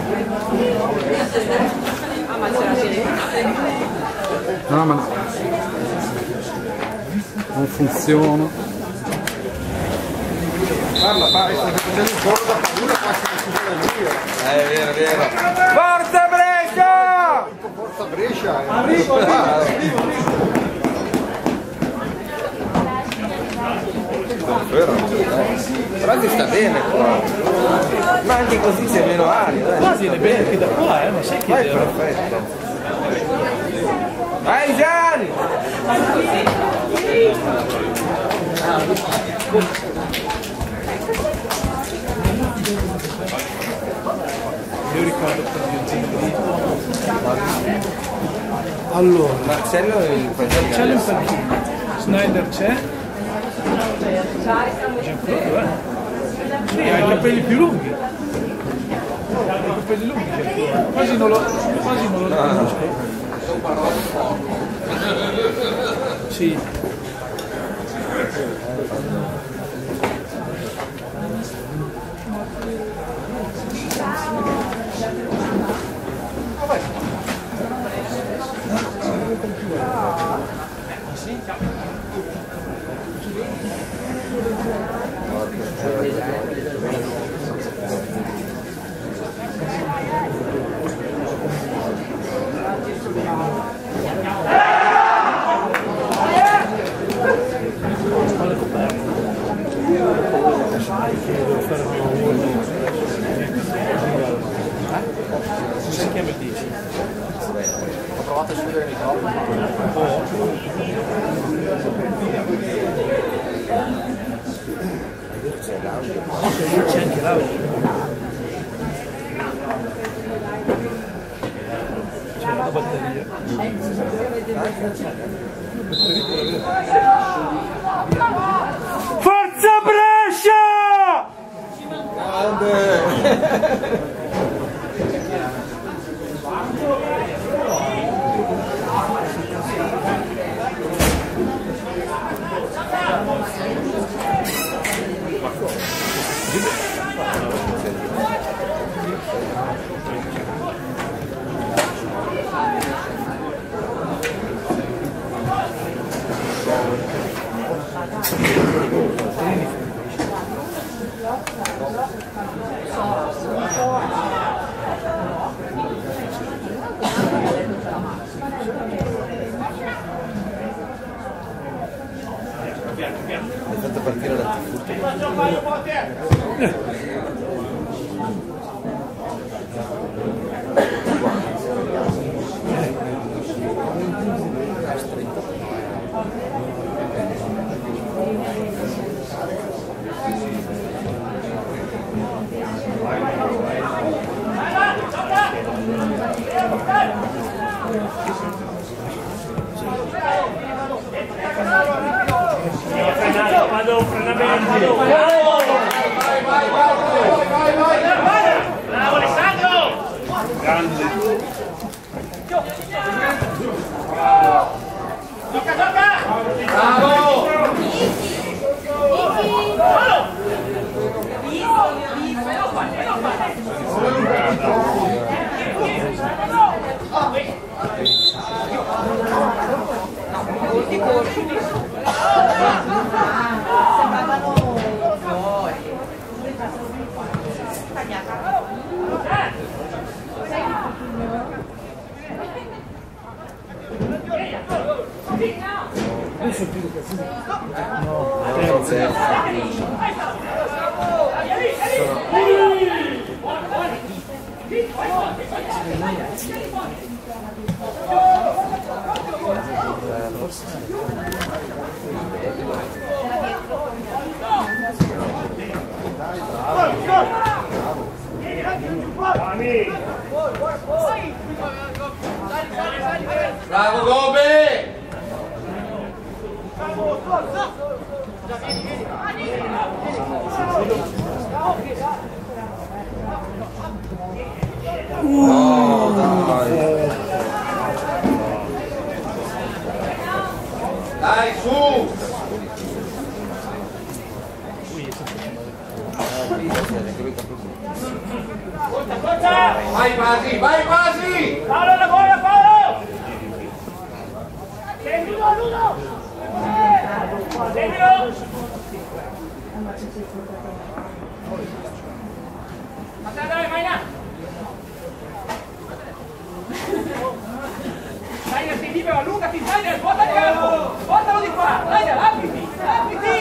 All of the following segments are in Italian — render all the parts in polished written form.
No, ma non funziona. Parla, stai facendo un po' da paura, È vero, è vero. Forza Brescia! forza Brescia. Arrivo. Però ti sta bene qua. Ma anche così sei meno aria. Ma viene bene anche da qua, ma sai che Vai, perfetto. Vai Gianni! io ricordo per mio zio lì. Allora, Marcello è il fratello. c'è l'impanchino, Snyder c'è, Gianfranco, sì, ha i capelli più lunghi, ha i capelli lunghi, Gianfranco. quasi non lo riconosco. Sì. Si chiama il 10. Ho provato a chiudere il microfono. C'è anche l'audio. C'è la batteria. Forza Brescia! Hai fatto partire l'antifurto. Vado, frenamento. Bravo Alessandro! Grande. Tocca! Bravo! Bravo Gobe! No, dai! Dai, su! Vai quasi, vai quasi! Paolo, lavora, Paolo! Seguilo, Ludo! Seguilo! Dai, Maina! Dai, sei libero, allungati, dai, porta il campo! Portalo di qua! Dai, apriti! Apriti!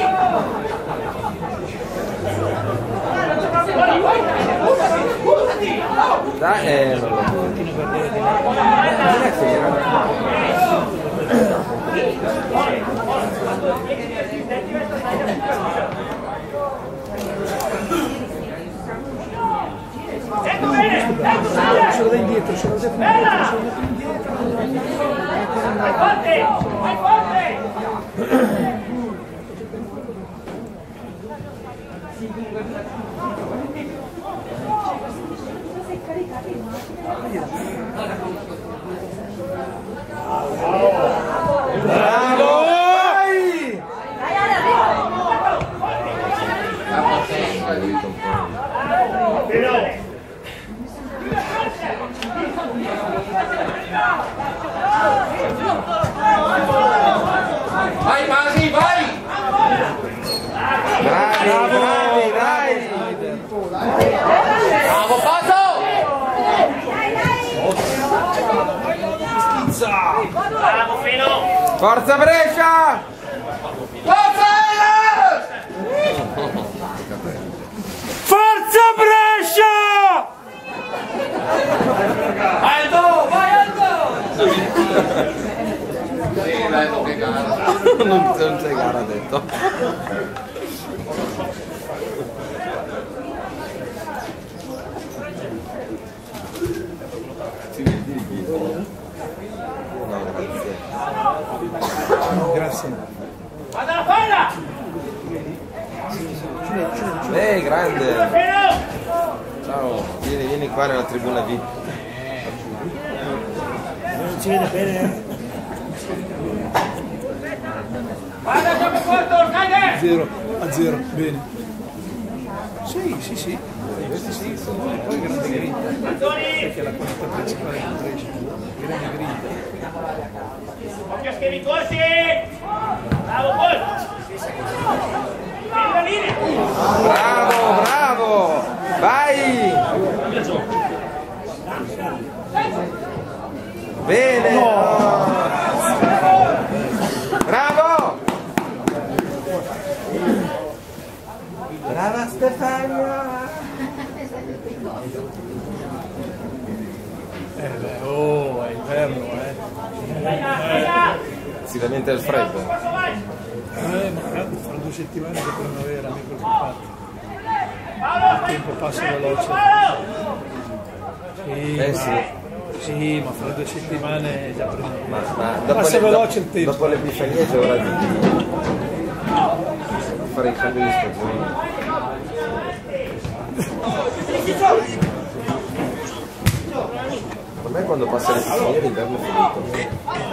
Buttati! Dai, non lo Sento bene! Sento bene! Ce lo dai indietro, ce lo dai indietro, ce lo dai indietro. Vai forte! Vai forte! bravo! Vai quasi, vai! Bravi, bravi, bravi! Bravo, Paso! Bravo, Fino! Forza Brescia! Forza Hellas! Forza Brescia! Aldo, vai Aldo! Sì, dai, che gara. Non c'è gara, ha detto. Grazie. Vada la palla! Grande! Fino! Ciao, vieni qua nella tribuna VIP. Non si vede bene. Vada, gioco corto, Schneider! 0-0, bene. Sì, sì, sì. Sì, poi grande grinta. Antoni! Perché la qualità principale è Brescia. Grande grinta. Occhio schiavi corsi! Bravo, gol! Vieni la linea! Bravo, bravo! Vai! Bene! Bravo! Brava Stefania! Oh, è inverno, Si lamenta il freddo. ma fra 2 settimane che primavera, mi preoccupate. Il tempo passa veloce. Sì, Sì. sì, ma fra 2 settimane è già primavera. Ma dopo Passa veloce il tempo. dopo l'Epifania c'è ora di fare il cambio di stagione. Per me quando passa l'Epifania l'inverno è finito.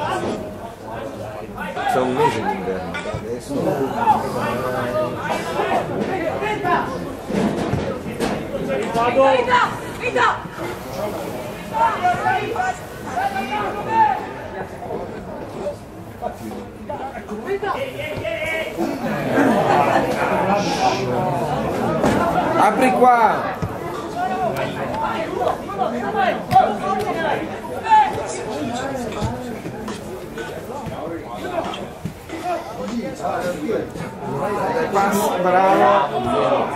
C'è un mese di inverno. Adesso... Apri qua! Bravo!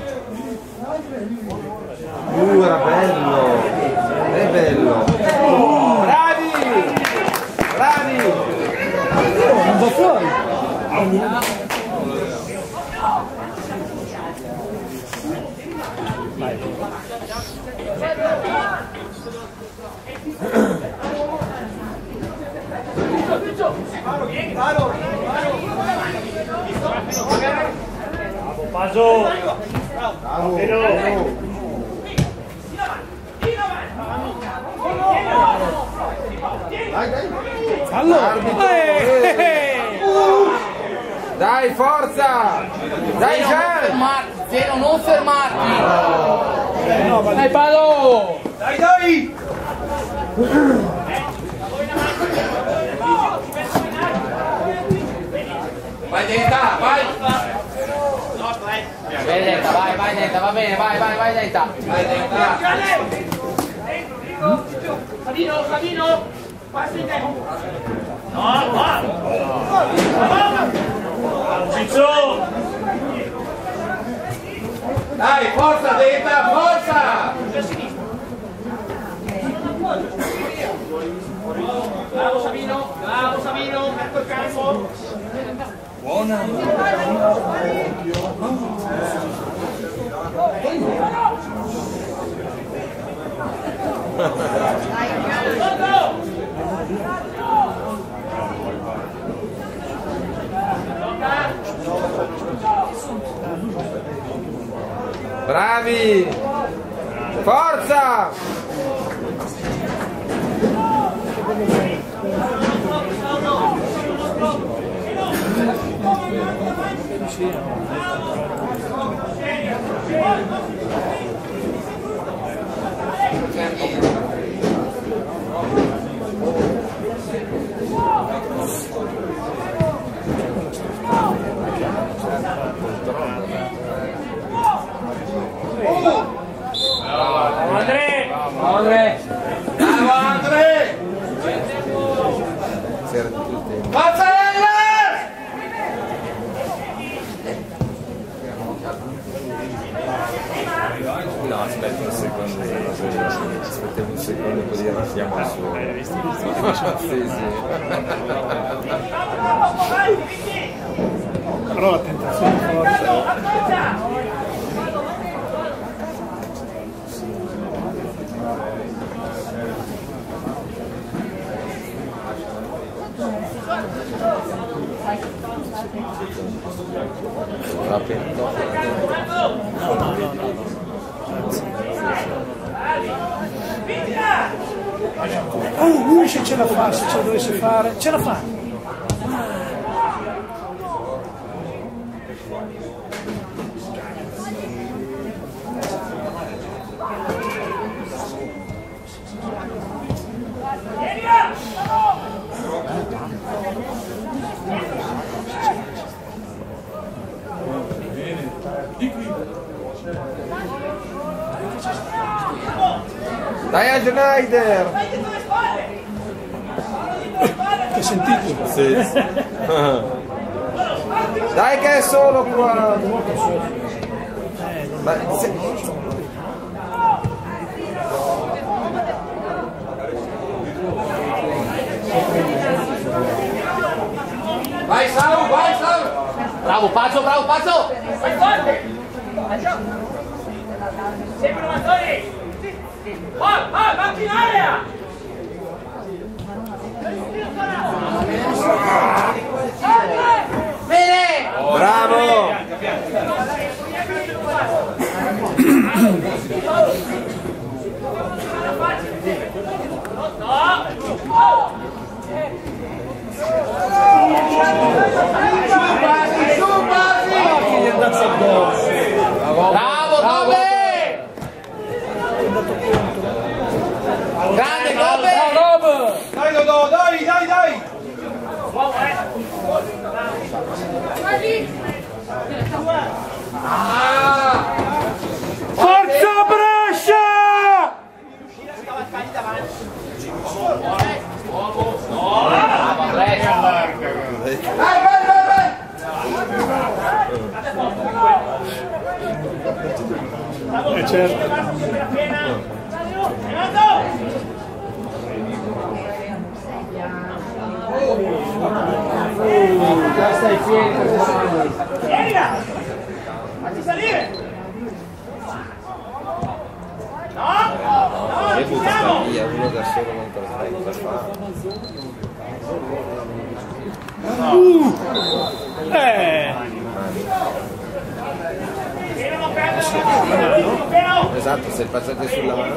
Era bello! È bello! Bravi! Bravi! Non va fuori! Bravo, Paso! Bravo! Fallo! Dai, forza! Dai, Gian! Zeno, non fermarti! No, ma Dai, Paolo! Dai, dai! Vai Denta, vai! Vai Denta, vai Denta, va bene, vai Denta! Vai Denta! Savino! Passi in te! No! Ciccio! Dai, forza Denta, forza! Bravo Savino, ecco il campo! Buona! Bravi! Forza! Andrea! Bravo Andre! Mazzarella! No, aspetta un secondo, aspetta un secondo così arriviamo al suo. Sì. Però la tentazione forte. Lui se ce la fa, se ce la dovesse fare, ce la fa. Dai a Schneider! Hai sentito? Sì. Dai che è solo qua! Vai Sau, vai Sau! Bravo Pazzo! Vai forte! Sempre Mazzoni! Vai in area! Bene! Bravo! Bravo Kobe! Grande Kobe! Dai Dodò, dai! Forza Brescia! Certo. Già stai pieni per mani. Vieni là! Facci salire! No, E butta via, uno da solo non te lo fai cosa fare. Esatto, se passate sulla mano.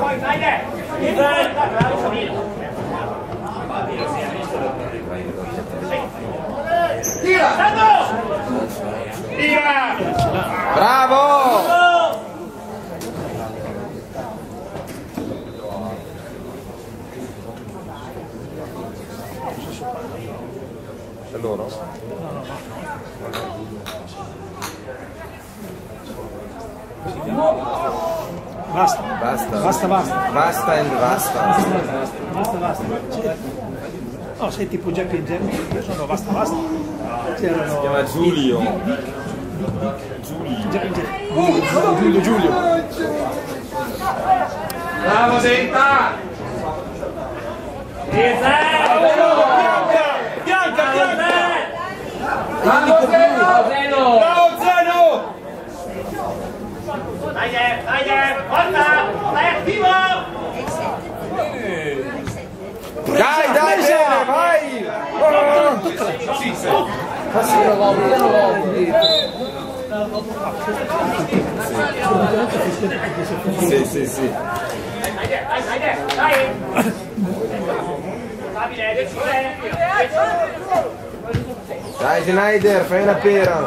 Tira! Bravo! È loro? Basta. Basta. Basta, basta. Basta and basta. Basta, basta. No, sei tipo Geppi e Geppi, io sono basta, basta. C'erano... Si chiama Giulio. Giulio. Bravo Senta! Bianca! Bravo Zeno! Bravo Zeno! Dai, forza! Dai attivo! Dai, bene, vai! Sì. Dai! Stabile, Dai Schneider, fai una pera.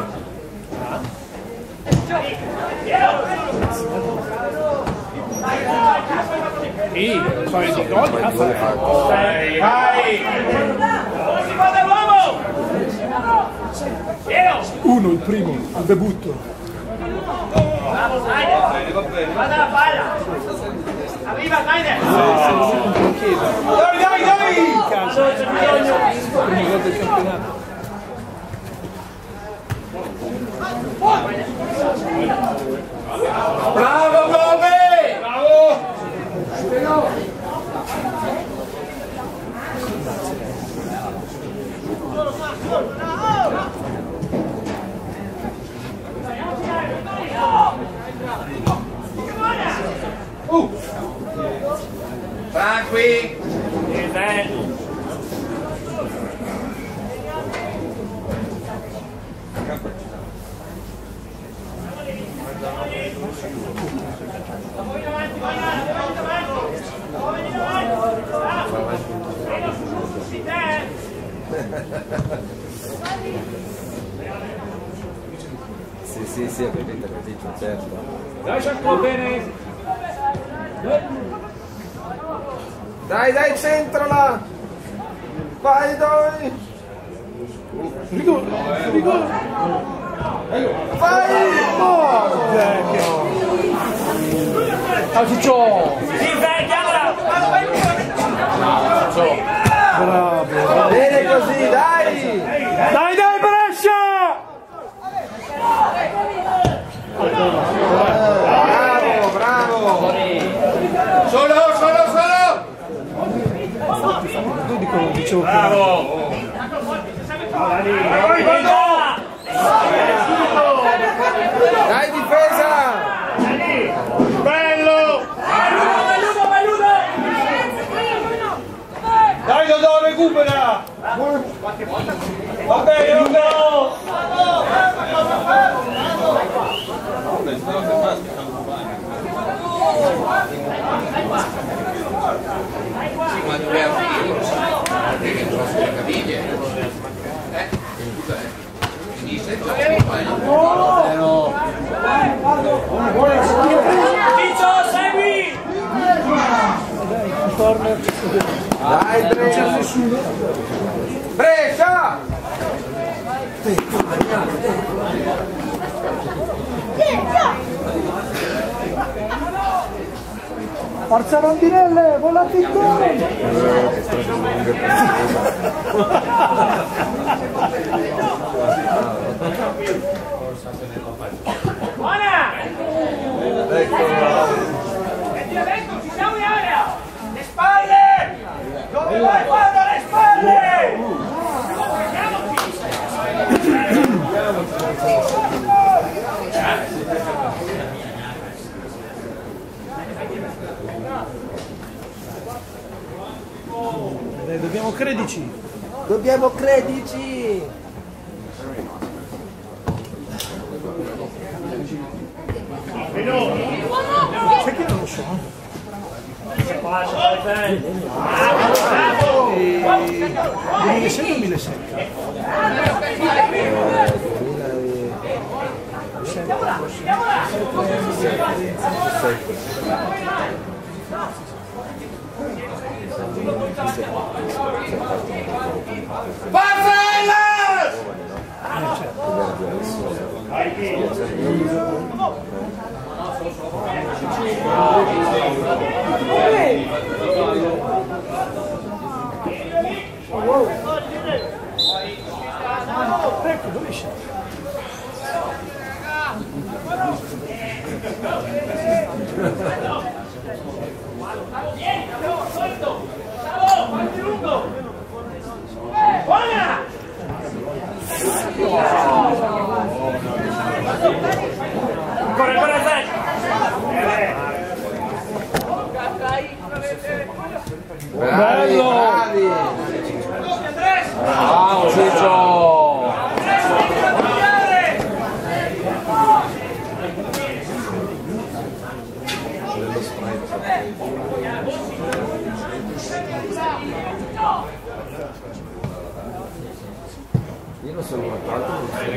Sì, fare di gol, Vai! Si fa dall'uomo! Uno, il primo, il debutto. Bravo, Snyder! Guarda la palla! Arriva, Snyder! Dai! Prima gol del campionato. Bravo Gobe! Bravo! Tranqui! Sì, ho capito, certo. Lascia un po' bene! Dai, centrala! Vai, dai! Rigore! Vai! Bravo! Bene così, dai! Dai, Brescia! Bravo! Solo! Dicevo Bravo! Dai, difesa! Bello! Dai Dodò, recupera! Va bene! Dai, Brescia! Brescia! Forza rondinelle, volate il gol! Buona! Ecco. Ecco, ci siamo in area! Le spalle! Dove vai? Guarda le spalle! Dobbiamo credici! Dobbiamo credici! Sai che non lo so? 2006 o 2007? Barella! Bello! Bravi! Bravo Ciccio! Dello io non sono guardato,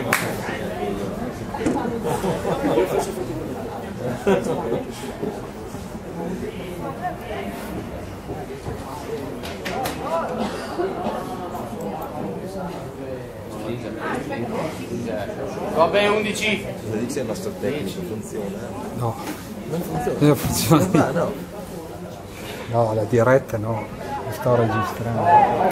Va bene 11. cosa dice il nostro tecnico? Funziona? No, Non funziona? non funziona. Ah, no. No, la diretta no, lo sto registrando.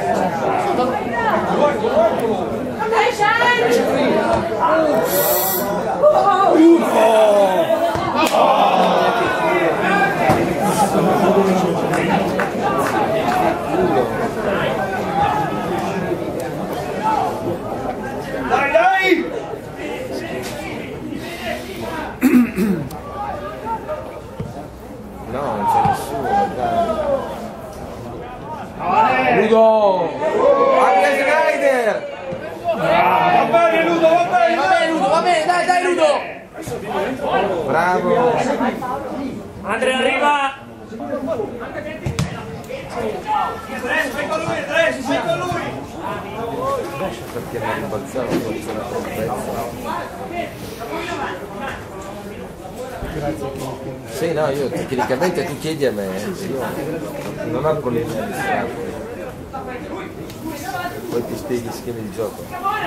Dai, dai! No, non c'è nessuno, dai. Ludo! Anche Schneider! Va bene Ludo, va bene! Va bene, dai Ludo! Bravo! Andrea arriva! Sei con lui! Perché non rimbalzava, non c'era la Sì, no, io tecnicamente tu chiedi a me, io non ho problemi a distrarti. Poi ti spieghi gli schemi di gioco.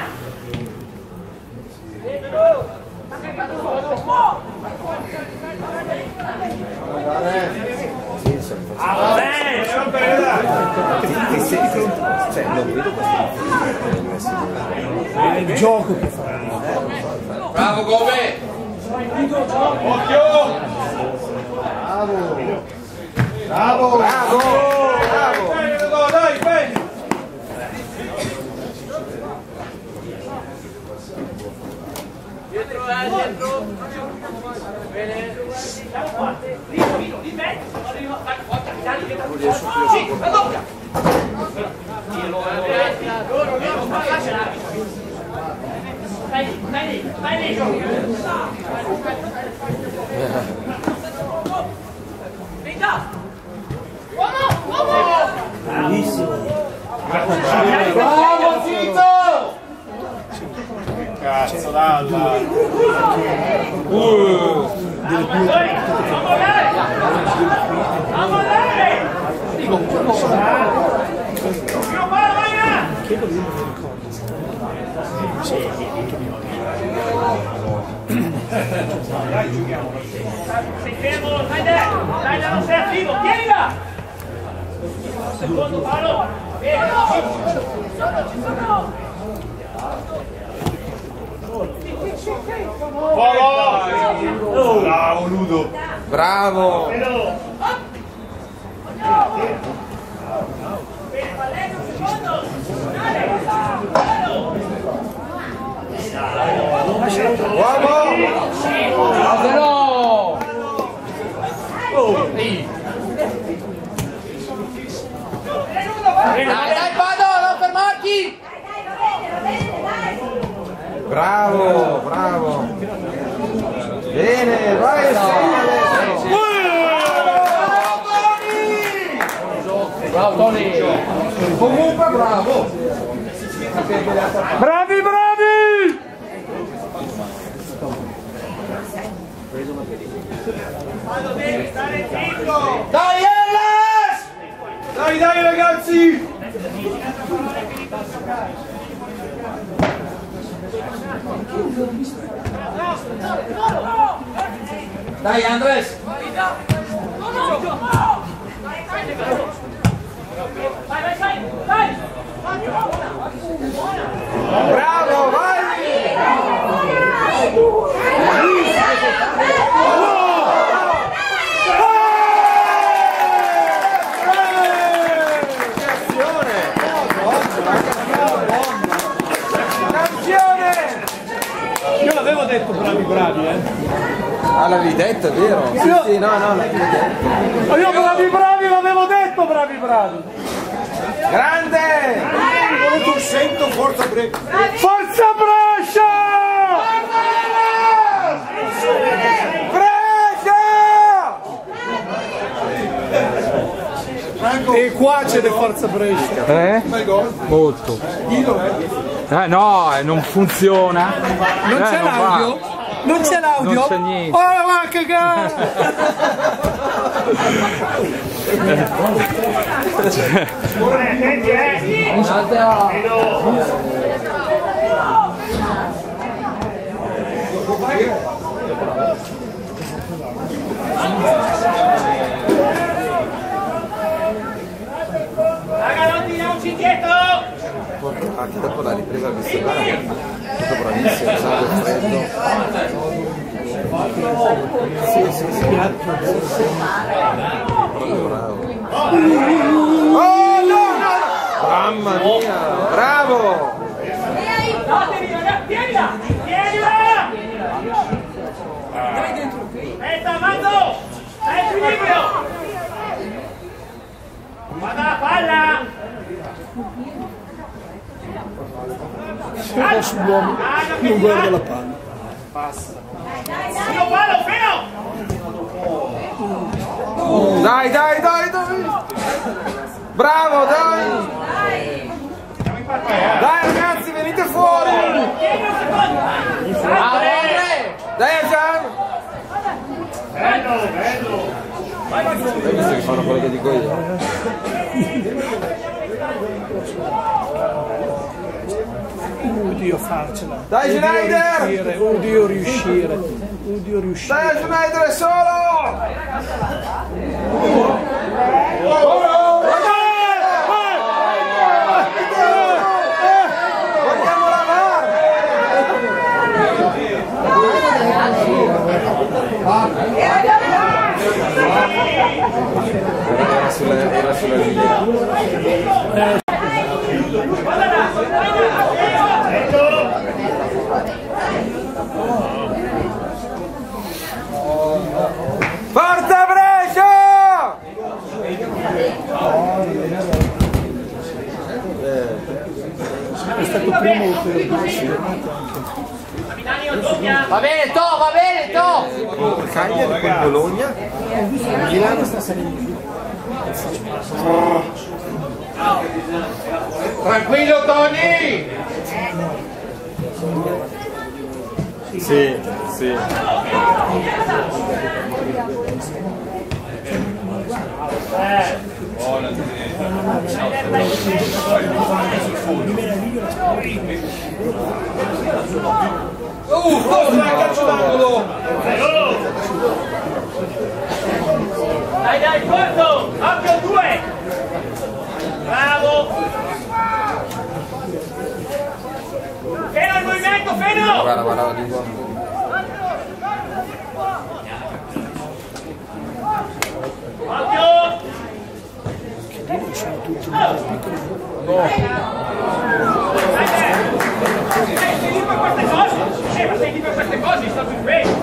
Sì, cioè, non vedo questo. È il gioco che fa. Bravo Gove! Occhio! Bravo! Bene Ludo, dai, bene! Dietro, bene. Vino, di mezzo. Arriva, forza, capitani, che sì, la doppia. Stai lì, Venga! Uomo! Bellissimo. Bravo Zito! Cazzo, dalla! Sei fermo, dai, non sei attivo, tieni là! Secondo palo! Bene, ci sono! Bravo Ludo! Bravo! Bene, palletto, secondo! Bravo! Dai, vado, non fermarti! Bravo! Bravo! Bene, vai adesso! Bravo Tony! Comunque bravo! Bravi, bravi! Devi stare zitto! Dai Ellas! Dai, dai ragazzi! Dai Andres! Vai! Bravo, vai! Io l'avevo detto bravi, Ah, l'avevi detto, è vero? Sì, sì, no, l'avevi detto. Ma io bravi l'avevo detto bravi! bravi, bravi. Grande! Non sento forza Brescia! Forza Brescia! E qua c'è di Forza Brescia. Molto. No, non funziona. Non c'è l'audio? Non c'è l'audio? Non c'è niente. Oh, va a cagare! Raga, non tiriamoci indietro! Anche dopo la ripresa del Vestolare è stato bravissimo, sangue freddo. Sì. Bravo. Oh no! Mamma mia! Bravo! Datevi ragazzi, tienila! Aspetta, Mando! Dai equilibrio! Guarda la palla! Solo sull'uomo non guarda la palla. Fino palo, fino! Dai! Bravo, dai! Dai ragazzi, venite fuori! Tieni un secondo! Dai Gian! Bello! Hai visto che fanno quello che dico io? Udio farcela. Dai Schneider! Udio riuscire. Dai Schneider, è solo! Vogliamo la VAR! Era sulla linea. Forza Brescia! È stato primo per Va bene, To! Cagliari, poi Bologna. Milano sta salendo. Tranquillo Tony! Sì. Cosa calcio d'angolo! Dai, forza! Ampio 2! Bravo! Feno il movimento, Feno! Guarda, di qua. Occhio! Sei lì per queste cose! Ma sei lì per queste cose, sta più bene!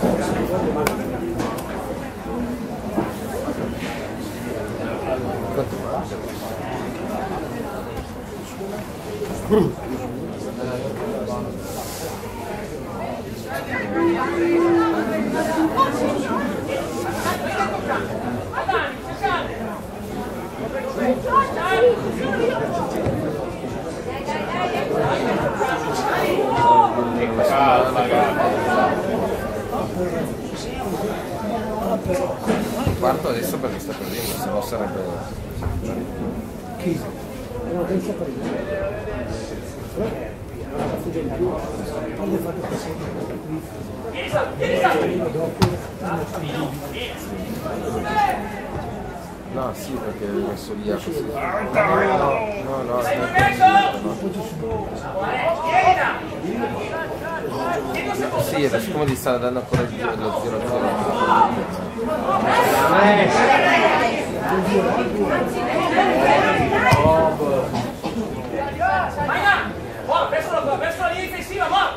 Quarto adesso perché sta perdendo, se no sarebbe... Chi? No, sì, perché l'ho messo via così. No, Sei sì, siccome gli sta dando ancora il giro dello 0-0. Vai là! Oh, verso la linea difensiva, va!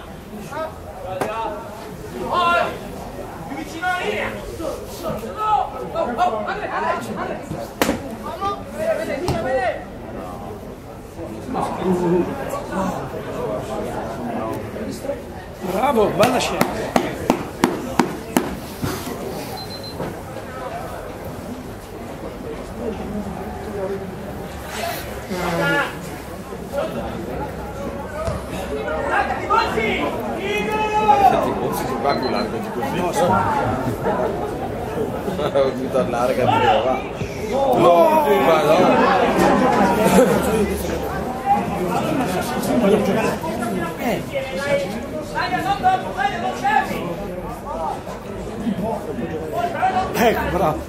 Oh, più vicino alla linea! Bravo, bella scena. Va più largo di così. Ho dovuto allarga perché va. No, ma no. Ecco, bravo.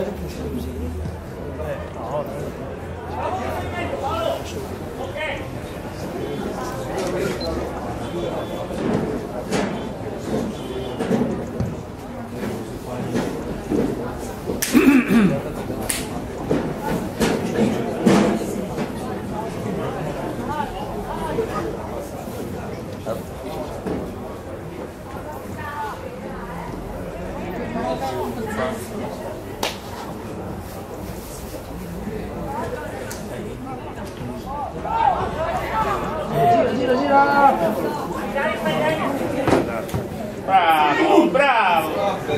Bravo, bravo!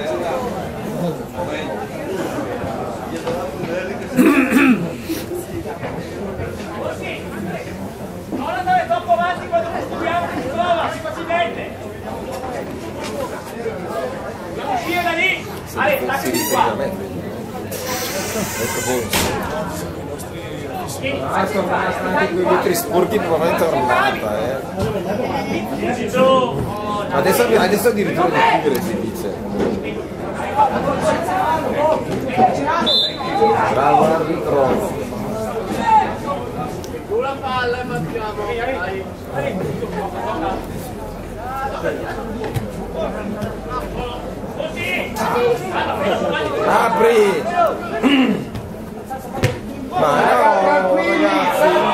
Non andare troppo avanti quando costruiamo si trova, si facilmente! Non uscire da lì! Ale, staccati qua! Anche quei vetri sporchi nuovamente ornata, Adesso addirittura di chiudere si dice. Bravo arbitro. Tu la palla e mangiamo. Apri! Ma no, ragazzi!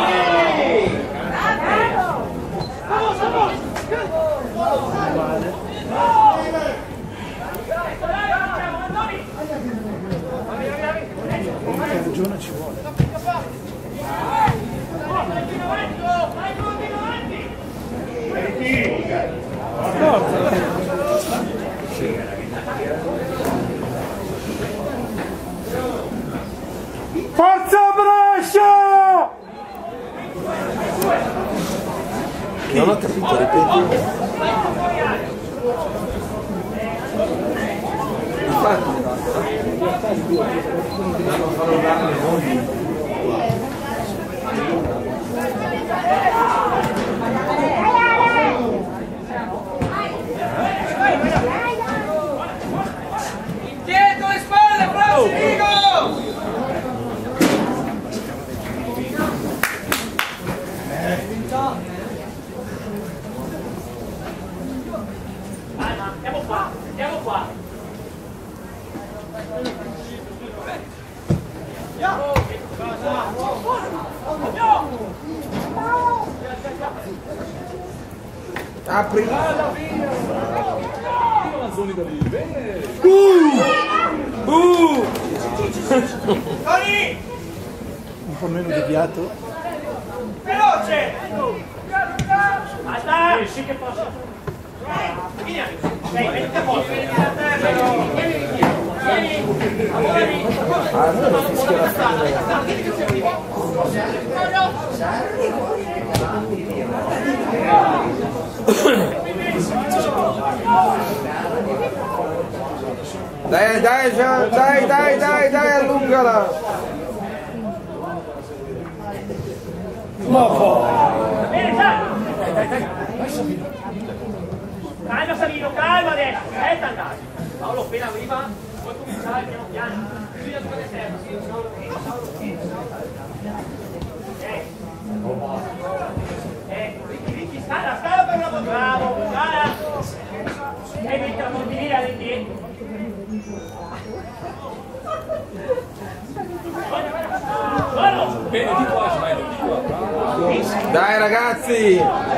Ragione ci vuole. Forza Brescia! Non ho capito, ripeti. Dietro le spalle, bravo Figo! Andiamo qua, andiamo qua. Apri! Tony! Un po' meno deviato. Veloce! Basta! Sì che posso. Vieni, metti a posto. Allora fischia la fine. Dai, allungala! Bene, già! Calma Savino, calma adesso, aspetta andare. Paolo appena arriva, puoi cominciare piano piano. Bisogna giocare serva, Ricky, scala per una volta. Bravo, scala. E metti la montinina all'indietro. Bene, di qua, Dai ragazzi!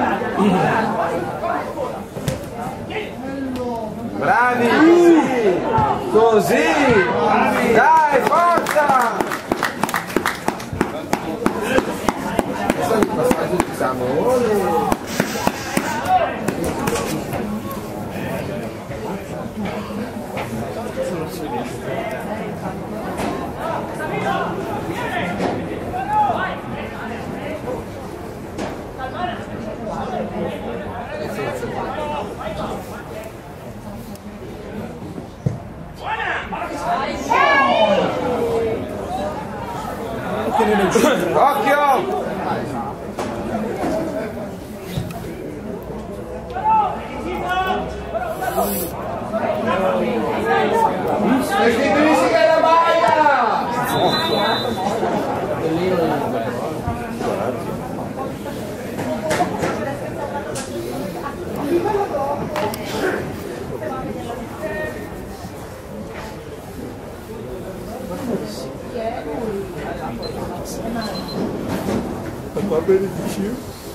Bravi! Così! Dai, forza! Occhio! Restituisci che la maglia! Va bene di più.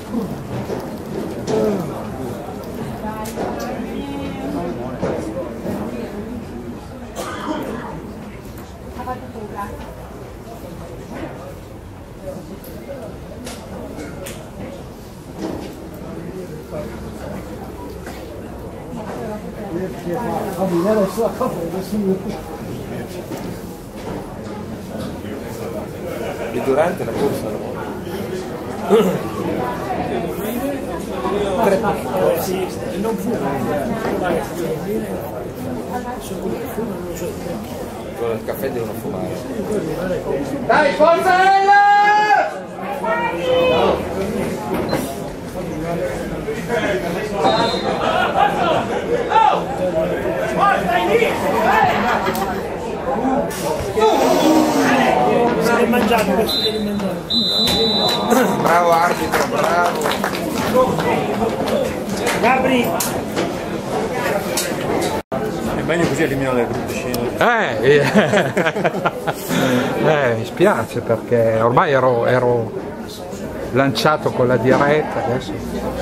E durante la corsa no? Non fuma. Con il caffè devono fumare. Dai, forzarella! Si è mangiato, questo si è mangiato. Bravo arbitro, bravo. Gabri! È meglio così eliminare le brutte scene. Mi spiace perché ormai ero lanciato con la diretta, adesso.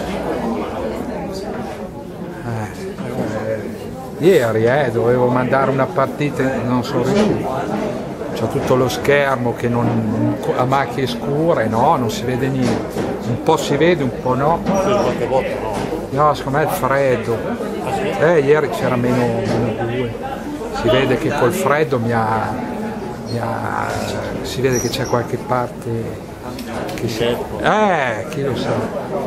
Ieri dovevo mandare una partita e non sono riuscito. C'ho tutto lo schermo che a macchie scure, no, non si vede niente. Un po' si vede, un po' no. Qualche volta no. No, secondo me è il freddo. Ieri c'era meno 2. Si vede che col freddo si vede che c'è qualche parte che si... chi lo sa.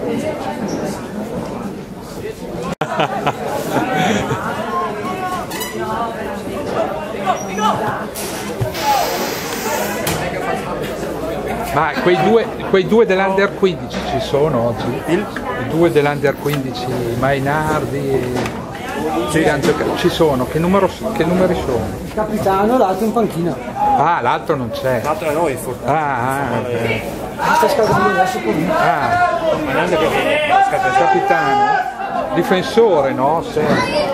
Ma quei due dell'Under 15 ci sono oggi? I due dell'Under 15, Mainardi ci sono, che numeri sono? Il capitano, l'altro in panchina. Ah, l'altro non c'è. L'altro è noi, forse. Sta scaldando adesso con me. Capitano, difensore, no? Sì.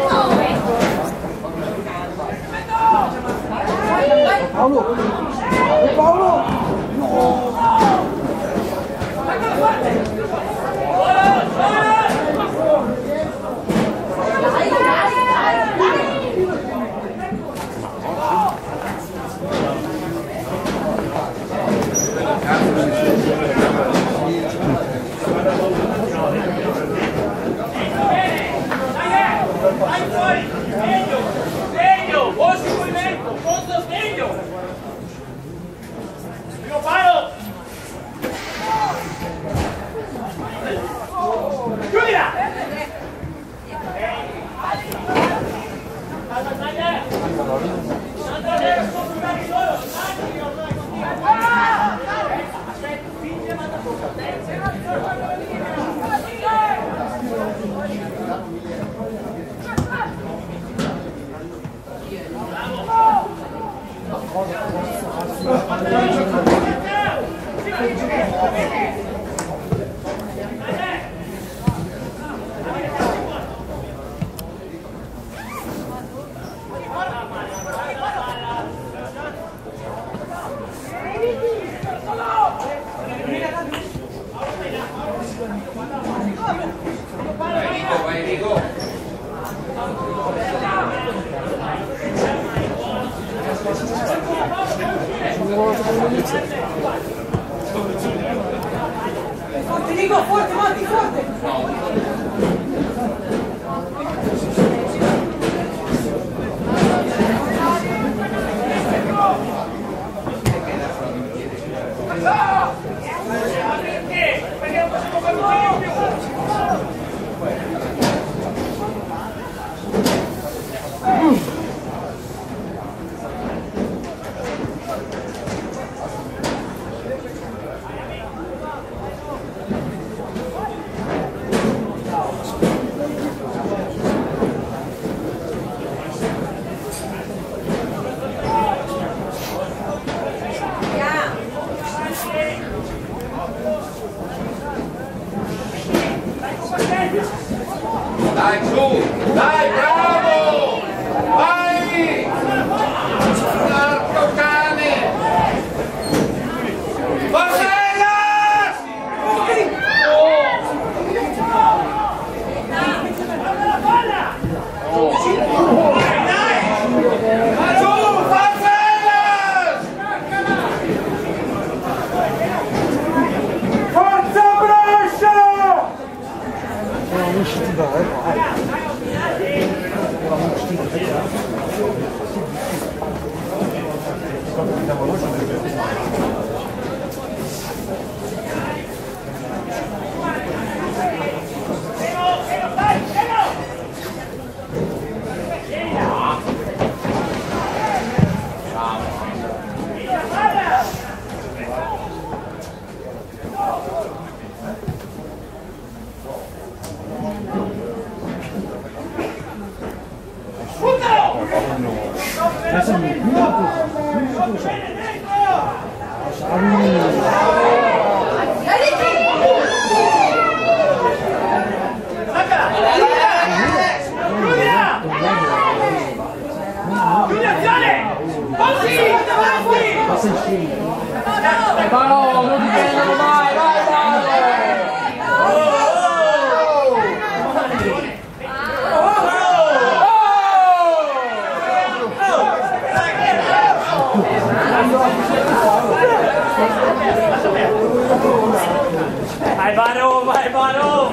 Paolo! Paolo! No! Sveglio! Voci movimento! Posto sveglio! Primo palo! Chiudila! Figo, forte, Matti, forte! Perché non possiamo fare un più? Dai su, dai, bravo! Vai! Porco cane! Forza Hellas! Su, forza Hellas! Forza Brescia! Non usciti da, Paolo, non ti prendono mai, vai Vai Baro, vai Baro!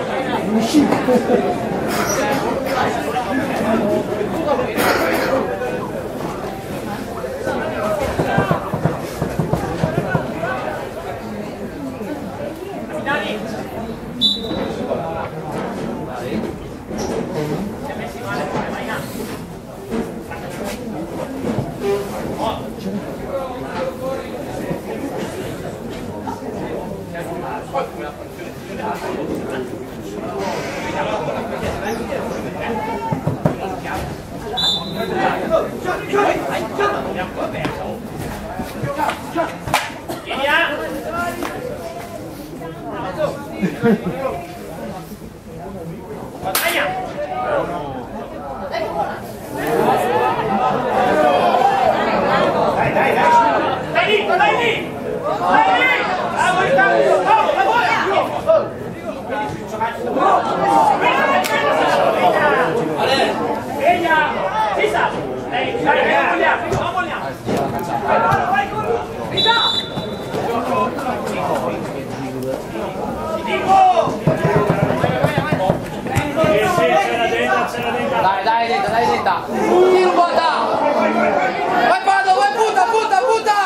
Dai, detta! Vai Pado, vai butta!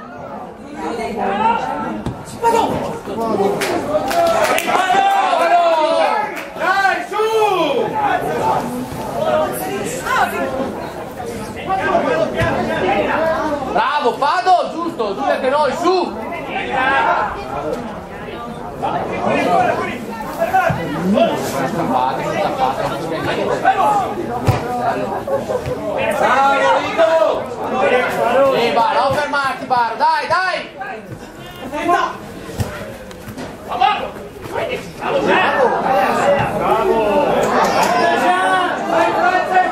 Dai, su! Bravo, Pado, giusto, tu che noi, su! Bravo, Rico! Va, non fermarti, Bar, dai! Vai, Franze!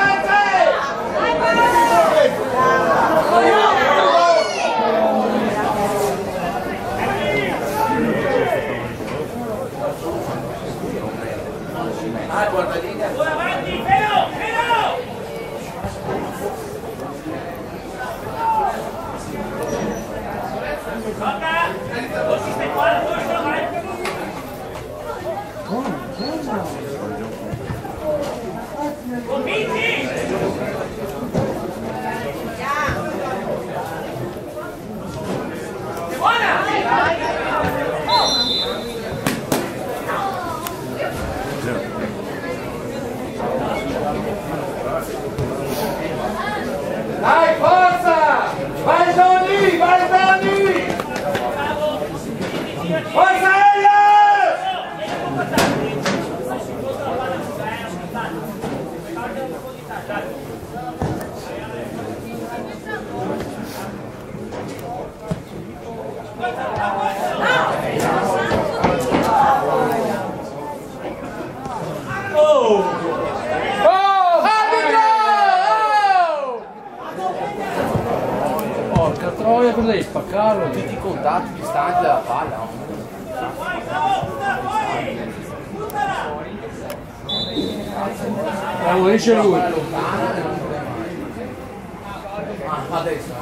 Ora avanti, Felo! Guarda! Non si stai qua, vai! Porca troia, cosa devi spaccarlo? Tutti i contatti distanti dalla palla. Favorisce lui. Adesso.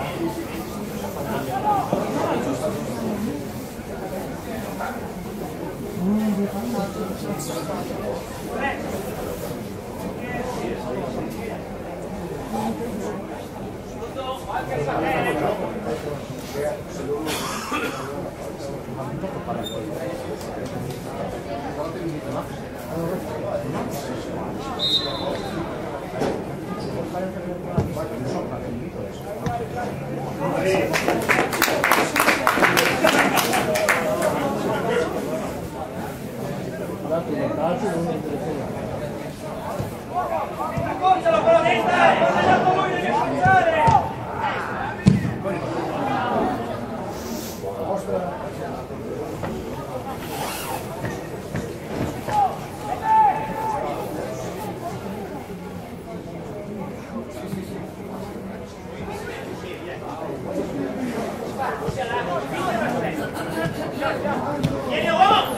Appoggialo con la destra, appoggiato lui, devi appoggiare! Vieni uomo!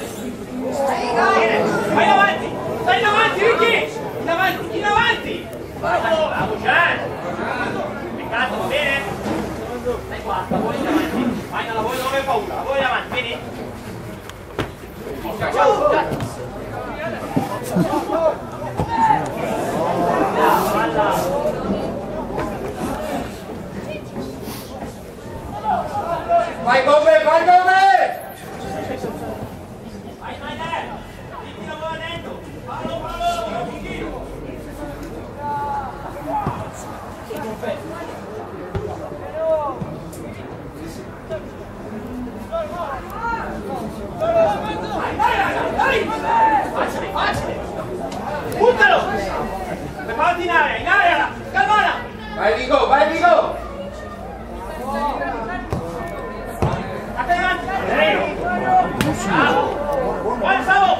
Vai avanti! Stai in avanti, Ricky! In avanti, in avanti! Bravo, Gian! Peccato, va bene? Stai qua, lavori in avanti. Vai, non lavori, non avevi paura. Lavori in avanti, vieni? Vai con me, vai con me! Vai, vai, dai! Ricky lavora dentro! Fallo, Ricky! Facile, facile! Buttalo! Preparati in area, calmala! Vai Vigo, vai Vigo! State avanti! Bravo! Buon Savo!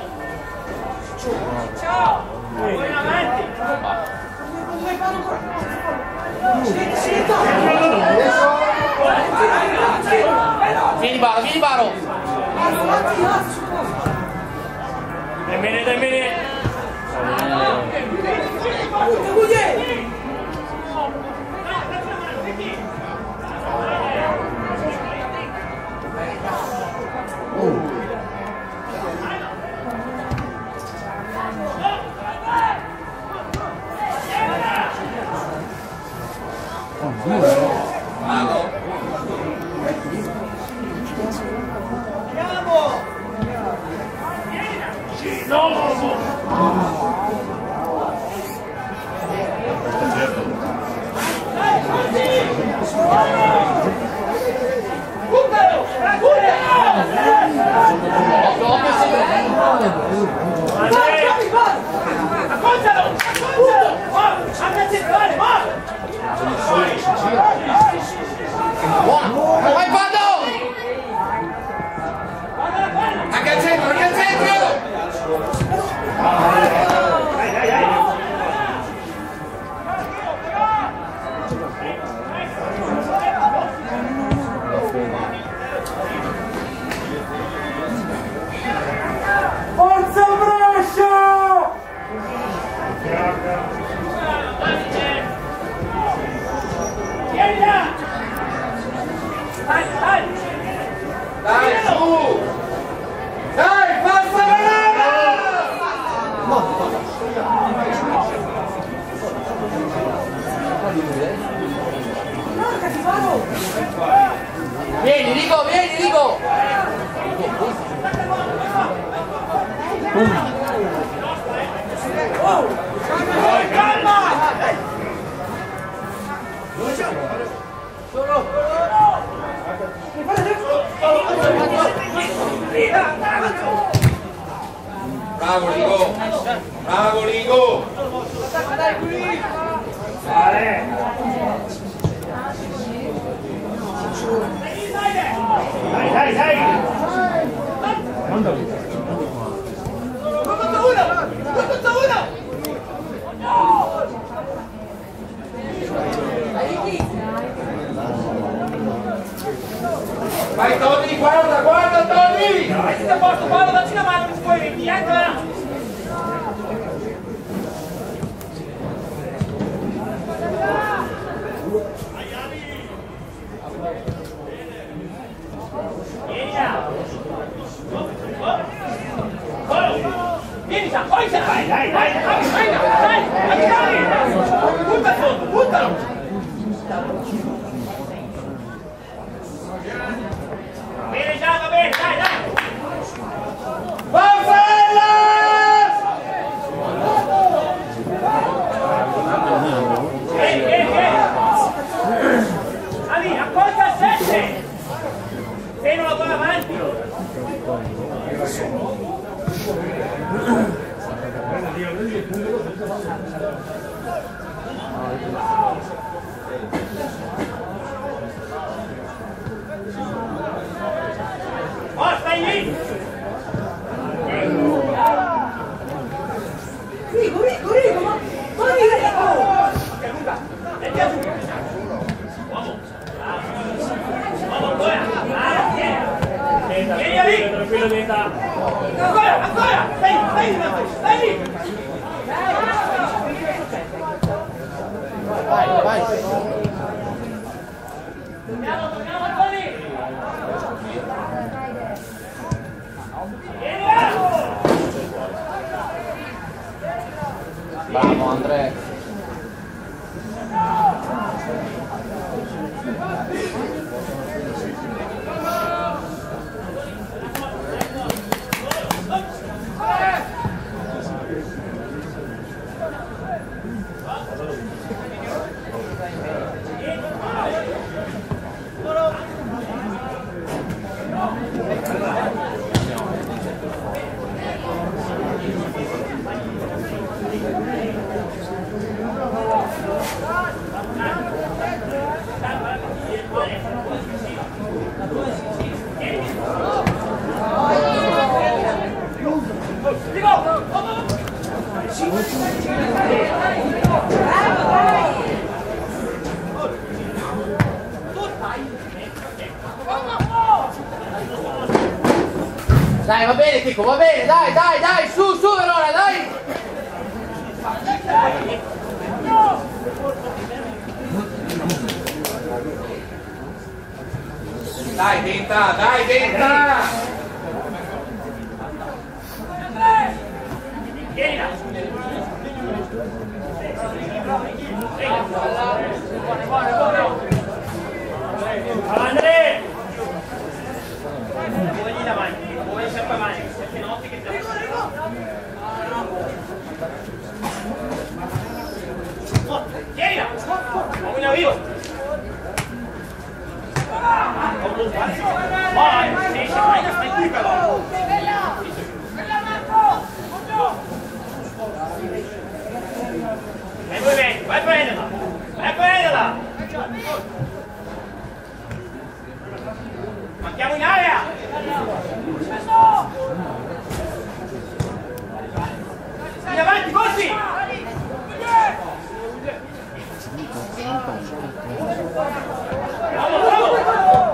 Ciao! Vai in avanti! Vieni Baro, vieni Baro! Dai bene, dai bene! Vai Pado! Anche al centro, anche al centro! Forza Brescia! Vieni là! Dai, dai! Dai, su! Dai, forza Vieni, Rico, vieni, Rico! Bravo Rico! Bravo Rico! Dai, dai, dai! Vai Tony, guarda, guarda Tony! Vai, siete a posto, Paolo, dacci una mano, poi vedi, eccola! Vieni là! Vieni là, poi se vai, dai, dai, butta a fondo, buttalo! Bene già, va bene, dai, dai! Ali, accolta a 7! Feno la bolla avanti! Oh, stai lì! Rico, Rico, Rico, ma Luca, metti a giù! Uomo! Uomo, ancora! Vieni lì! Tranquillo, diventa! Ancora, ancora! Stai lì! Vai, vai! Torniamo, Tony! Vieni là! Vamos Andrea! Dai, va bene Chico, va bene, dai, dai, dai, su, allora, dai! Dai, denta, dai, denta! Vieni là! Andrea! Muovigli davanti, muovigli sempre avanti, perché notti che ti vieni là! Muovigli a vivo! Vai, stai qui però! Vai a prenderla! Vai a prenderla! Manchiamo in area! In avanti, corsi! Bravo, bravo!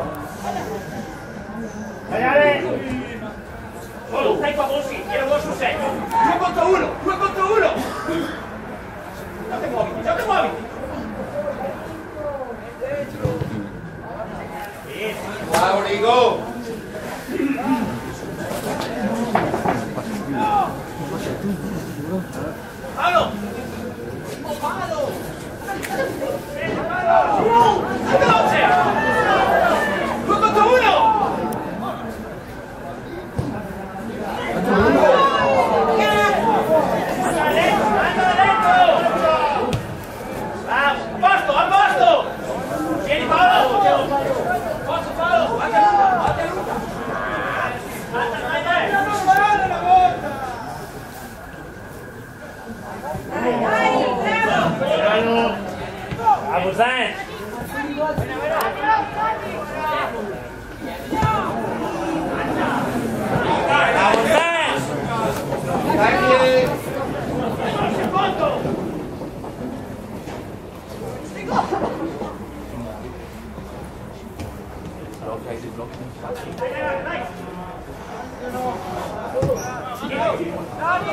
Tagliare! Solo, stai qua, corsi, tira uno sul 6. 2 contro 1, 2 contro 1! Già te muoviti, già te muoviti! Bravo Rigo! Paolo! Oh, Paolo! Veloce! 2 contro 1!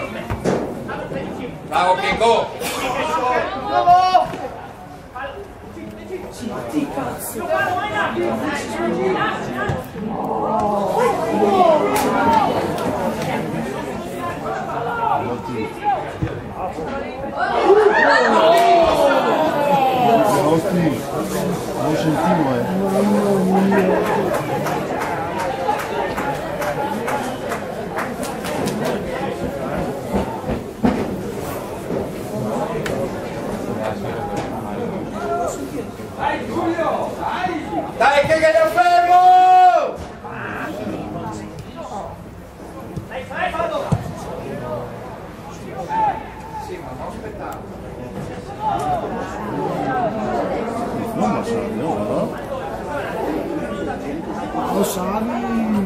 Bravo Kengo! Zitti, cazzo! Non sentivo, Dai che lo fermo! Dai, fallo! Sì, ma non aspettare. Lo sai.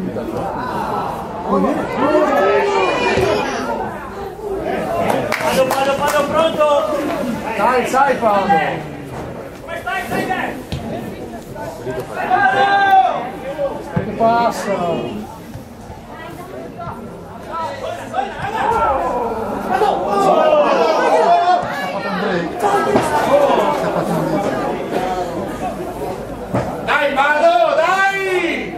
Vado pronto! Dai, sai Paolo! Come stai, Tiger? Che passa? Dai vado, dai!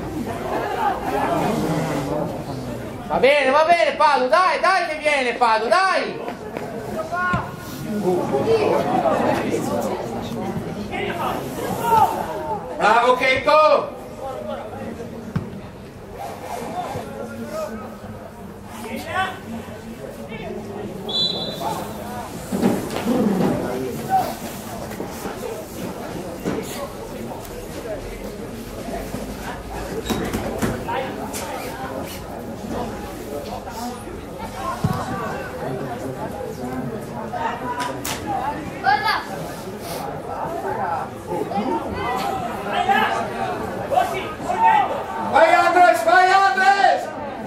Va bene Padu, dai che viene Padu, dai! Bravo Kengo! Vai Andres, vai Andres!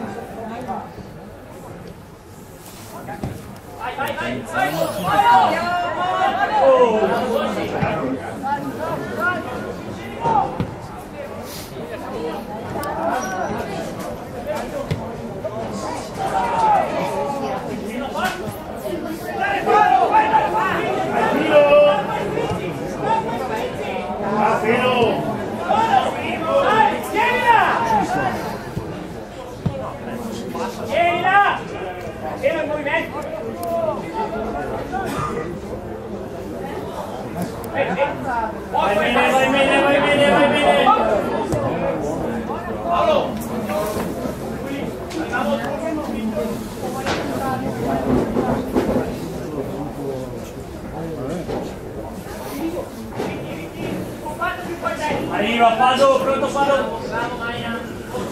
Tienila! Tieni il movimento! Vai bene! Paolo! Arriva Pado, pronto Pado! Bravo Maia!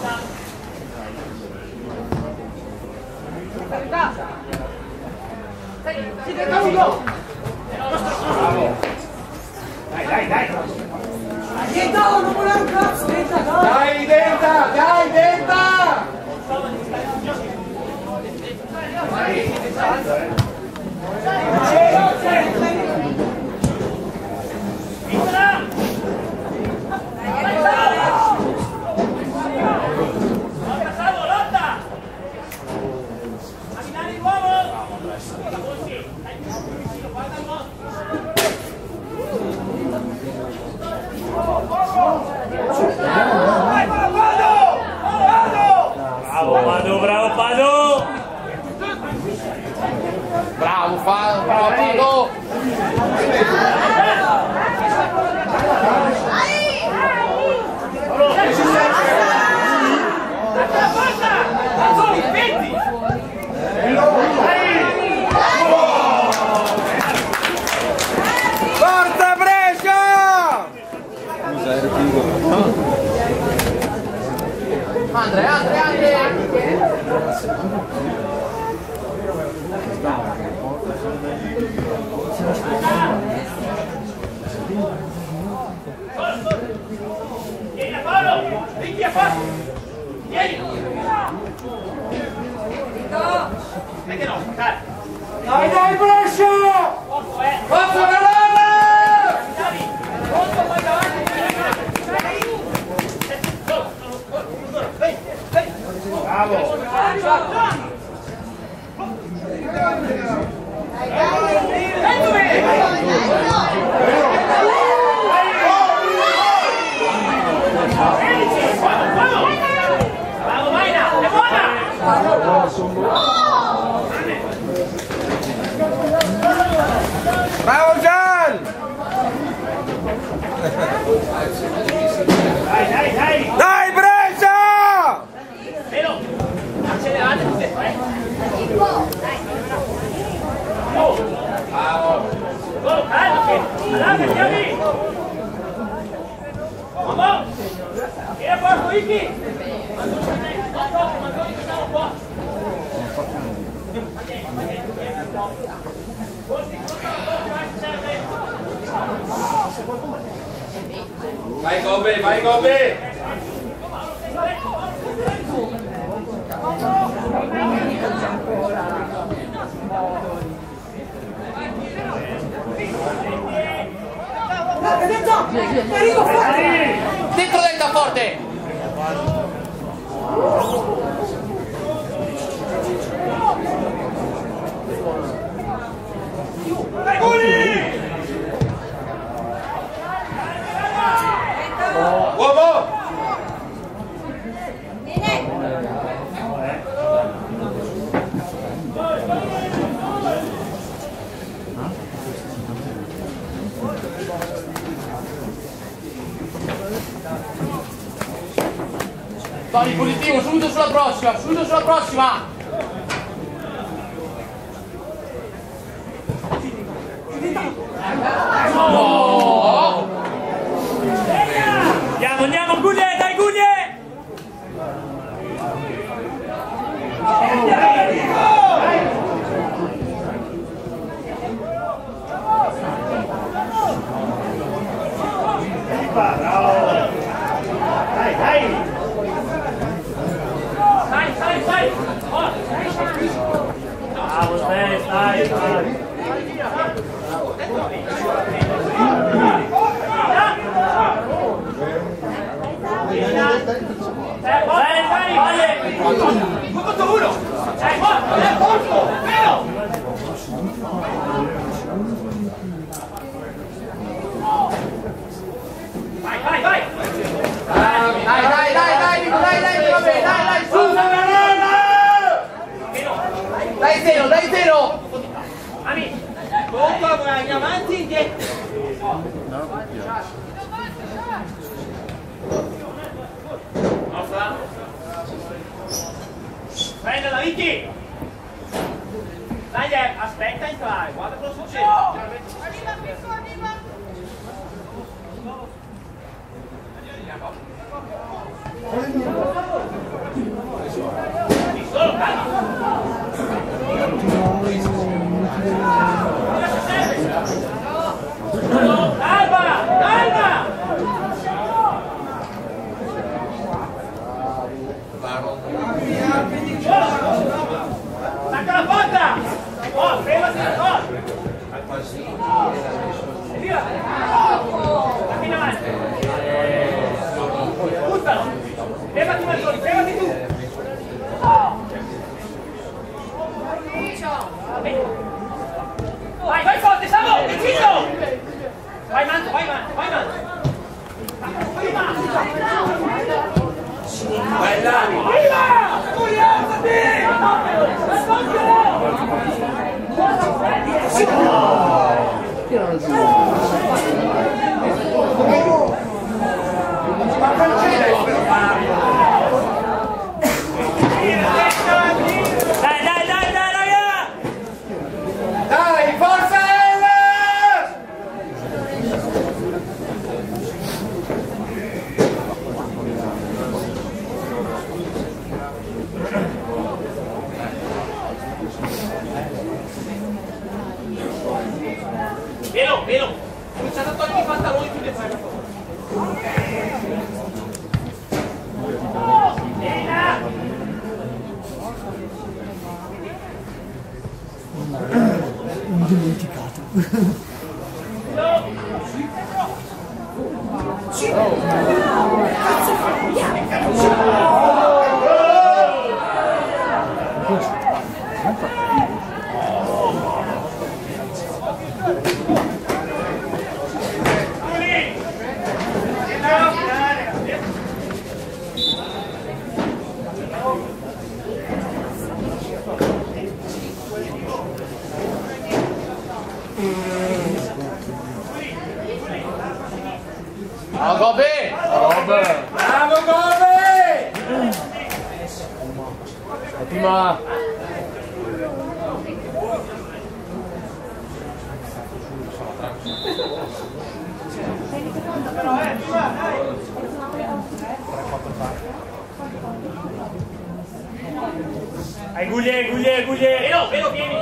Dai! Denta, non volere un cazzo, denta, dai! Dai Denta! Lotta! Camminare di nuovo! Bravo Pado! Bravo Padu! Forza Brescia! Andre! Vieni a Paolo! Vieni a Paolo! Vieni! Perché no? Dai, Brescia! Forza Verona! Pronto, poi davanti! Bravo! Bravo Gian! Dai Brescia! Velo! Accelerate tutte e tre! Gol, calma che! Allargati, Ami! Vamos! Tira posto, Iki! Vai Gobe, vai Gobe! Dentro Delta forte! Uomo! Tony, positivo, subito sulla prossima, subito sulla prossima! No! Andiamo, Guglie, dai Guglie! Stai! Bravo, stai! Dai zero! Ami! Volta, vai avanti e indietro! Nostra! Prendila, Vicky! Dai, aspetta a entrare, guarda cosa succede! Arriva, Picco, arriva! Solo calma! Calma! Stacca la porta! Oh, fermati! Via! Dammi in avanti! Buttalo! Fermati Mazzoni, fermati tu! Vai forte, Savo! Vicino! Vai Manto! Vai Dani! Viva! Curiosati! Prima. Guglielmo, velo, vieni.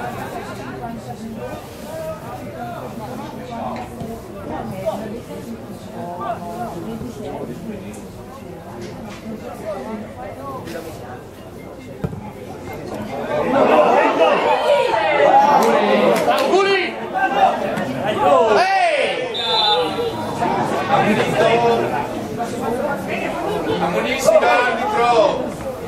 Buonissimo arbitro!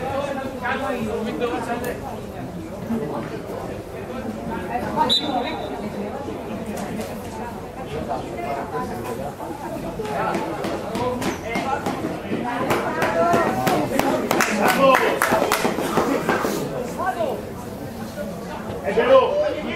È vero!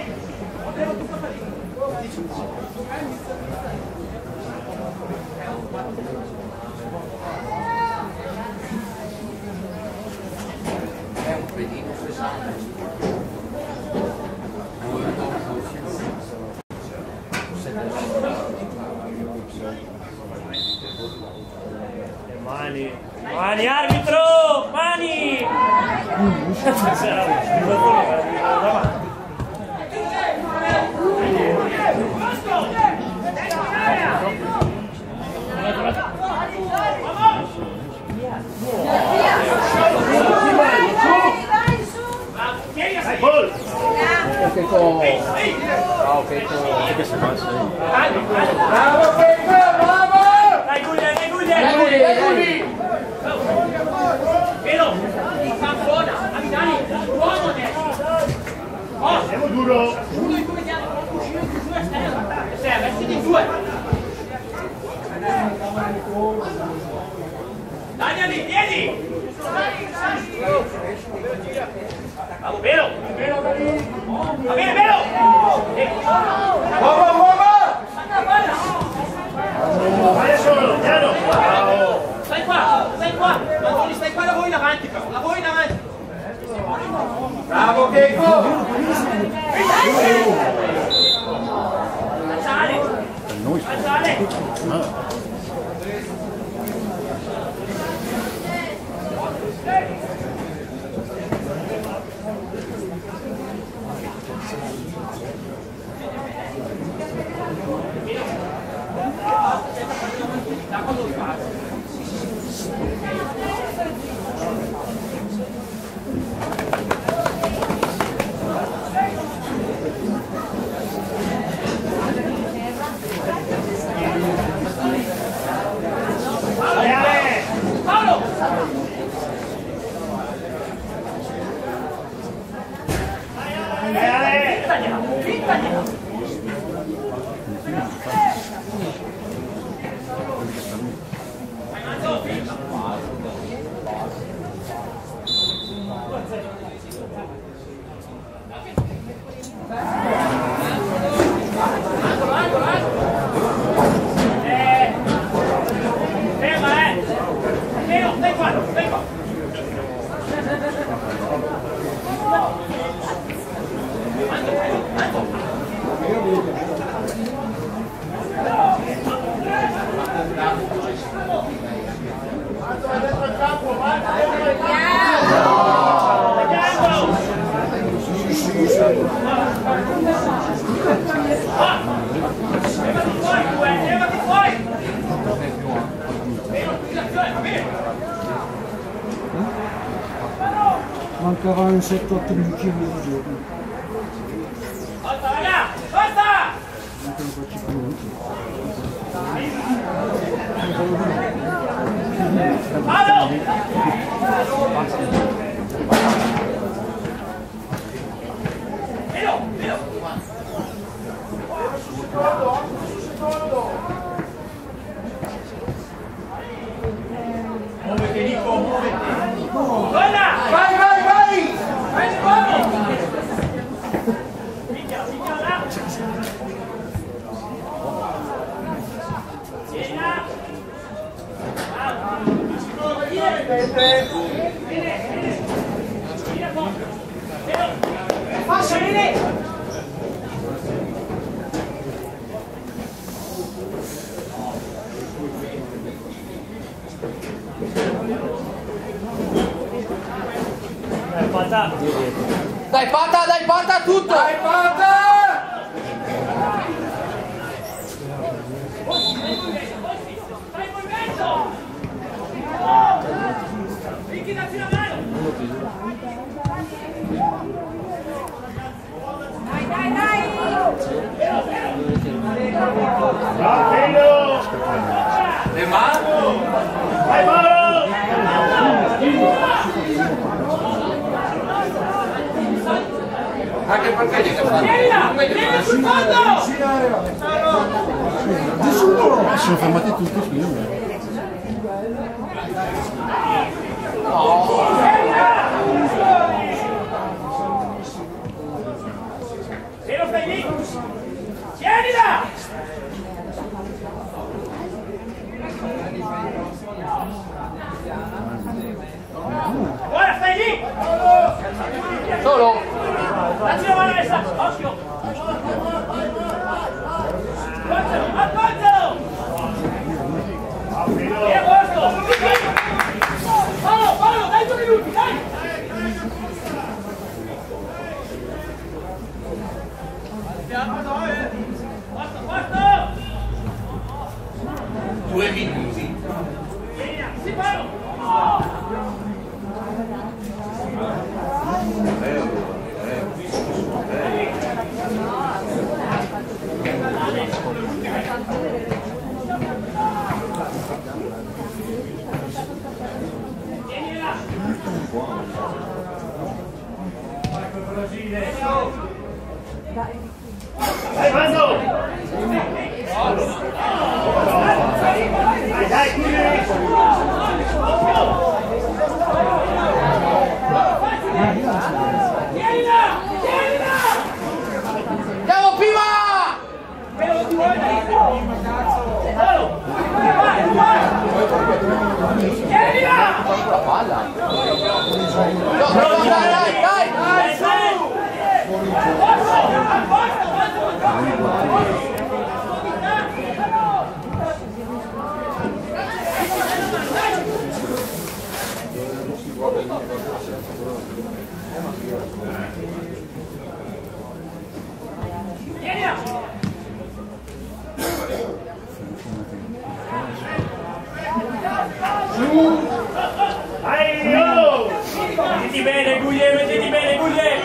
Mani arbitro! Mani! Dai, vieni! Bravo, vero! Va bene, vero! Adesso, piano! Stai qua! Antoni, stai qua, lavori davanti, però! Lavori davanti! Bravo Checco! Alzale! Mancavano 7-8 minuti di giorno. Basta, raga! Basta! Mancano 5 minuti. Vado! Velo! Muovete, Nico, muovete! Guarda! Vai! Vai, uomo! Picchiala là! Vieni là! Vieni! fascia, vieni! Dai Pata tutto! Dai Pata! Fai movimento! Vicky, dacci una mano! Dai! Le mano! Vai mano! Anche perché gli devo fare? Vieni sul fondo! Nessuno! Sono fermati tutti qui. Se lo fai lì! Tienila! Ora stai lì! Solo! Dacci la mano messa! Occhio! Appoggialo! E a posto! Paolo, dai 2 minuti, dai! Posto! 2 minuti. Sì, Paolo! Dai, Mando! Dai, Andiamo prima! La palla! Dai! Mettiti bene, Guglie, mettiti bene, Guglie!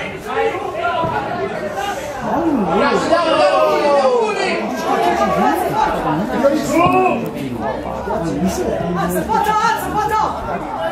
Alza, Pata!